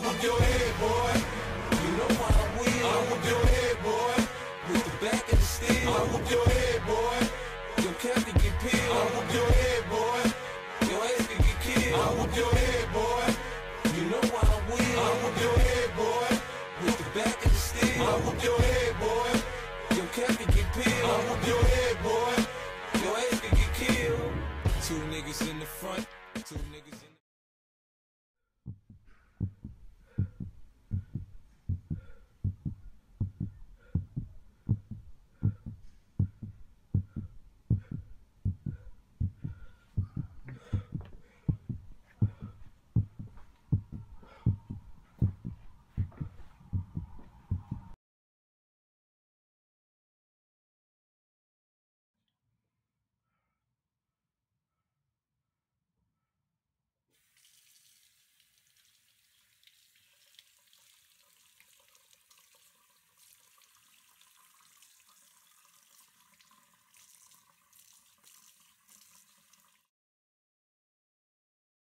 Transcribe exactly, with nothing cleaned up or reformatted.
whoop your head, boy. You know I will. I whoop your head, boy. With the back of the steel. I whoop your head, boy. Your cap can get peeled. I whoop your head, boy. Your ass can get killed. I whoop your head, boy. You know I will. I whoop your head, boy. With the back of the steel. I whoop your head.